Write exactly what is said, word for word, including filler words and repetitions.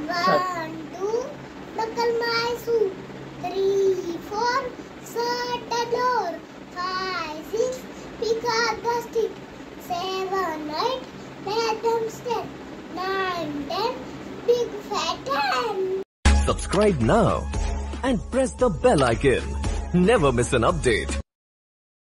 One, two, buckle my shoe. Three, four, shut the door. Five, six, pick up the stick. Seven, eight, let them stand. Nine, ten, big fat ten. Subscribe now and press the bell icon. Never miss an update.